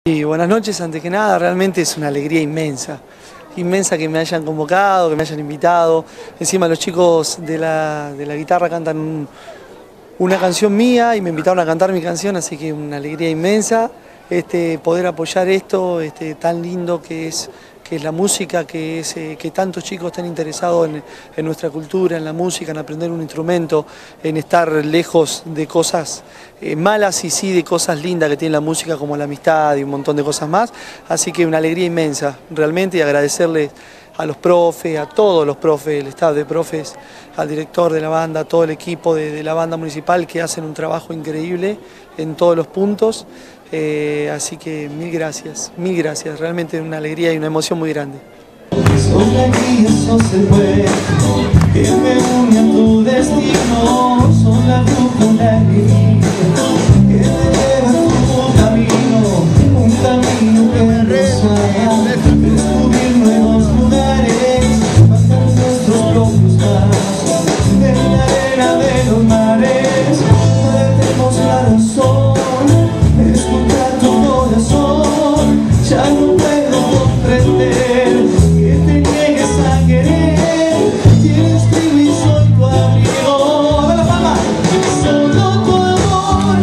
Y buenas noches, antes que nada, realmente es una alegría inmensa. Inmensa que me hayan convocado, que me hayan invitado. Encima los chicos de la guitarra cantan una canción mía y me invitaron a cantar mi canción, así que una alegría inmensa poder apoyar esto tan lindo que es la música, que tantos chicos están interesados en nuestra cultura, en la música, en aprender un instrumento, en estar lejos de cosas malas y sí de cosas lindas que tiene la música, como la amistad y un montón de cosas más. Así que una alegría inmensa, realmente, y agradecerles a los profes, a todos los profes, el staff de profes, al director de la banda, a todo el equipo de la banda municipal que hacen un trabajo increíble en todos los puntos. Así que mil gracias, realmente una alegría y una emoción muy grande. Son la guía, son el fuego que me une a tu destino, son la brújula que me lleva a tu camino, un camino que nos descubrir nuevos lugares, bajar nuestros propios pasos, en la arena de los mares, perdemos la razón, escuchar tu corazón, ya no puedo comprender que te niegues a querer, tienes que vivir, soy tu amigo, ¡de la palma! Solo tu amor,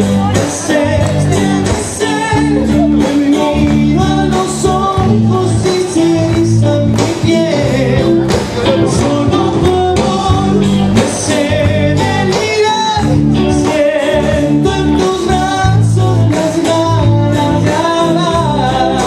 me miro a los ojos y se eriza mi piel, solo tu amor me hace delirar, siento en tus brazos las ganas de amar.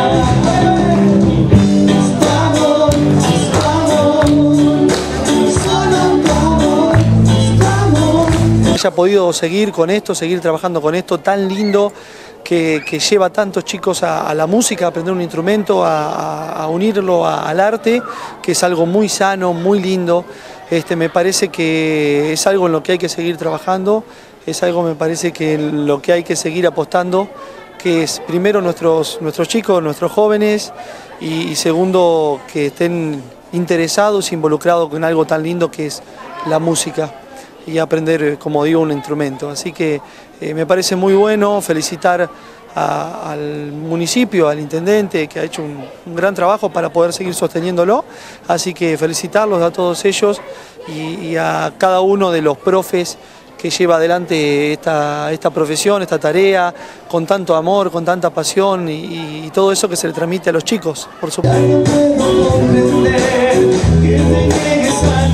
Haya podido seguir con esto, seguir trabajando con esto tan lindo que lleva a tantos chicos a la música, a aprender un instrumento, a unirlo al arte, que es algo muy sano, muy lindo. Me parece que es algo en lo que hay que seguir trabajando, es algo, me parece, que en lo que hay que seguir apostando, que es primero nuestros chicos, nuestros jóvenes, y segundo que estén interesados, involucrados con algo tan lindo que es la música y aprender, como digo, un instrumento. Así que me parece muy bueno felicitar al municipio, al intendente, que ha hecho un gran trabajo para poder seguir sosteniéndolo. Así que felicitarlos a todos ellos y a cada uno de los profes que lleva adelante esta profesión, esta tarea, con tanto amor, con tanta pasión y todo eso que se le transmite a los chicos, por supuesto.